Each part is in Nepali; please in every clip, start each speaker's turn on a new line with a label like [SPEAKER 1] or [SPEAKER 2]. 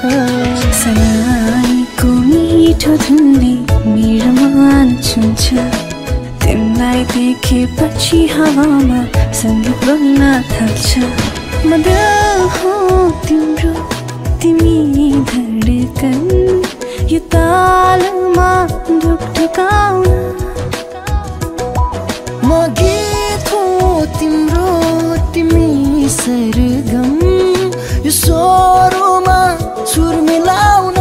[SPEAKER 1] सनाईको मिठो धुनले मेरो मन छुन्छ तिमीलाई देखेपछि हावामा सङ्गीत बग्न थाल्छ म दिल हो तिम्रो तिमी धडकन यो तालमा ढुकढुकाउन
[SPEAKER 2] म गीत हो तिम्रो तिमी सरगम यो स्वरमा सुर मिलाउन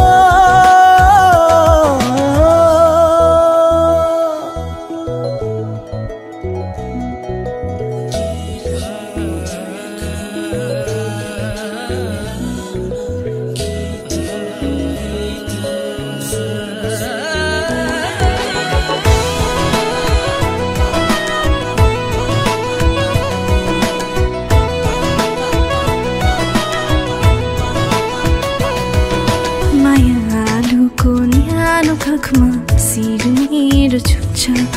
[SPEAKER 1] आँखमा सिर मेरो छुन्छ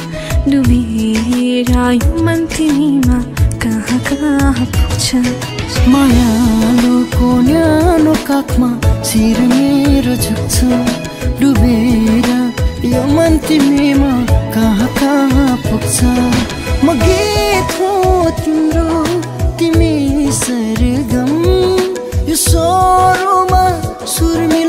[SPEAKER 1] डुबेर यो मन तिमीमा कहाँ कहाँ पुग्छ
[SPEAKER 2] मायालुको न्यानो काखमा सिर मेरो झुक्छ डुबेर यो मन तिमीमा कहाँ कहाँ पुग्छ म गीत हो तिम्रो तिमी सरगम यो स्वरमा सुर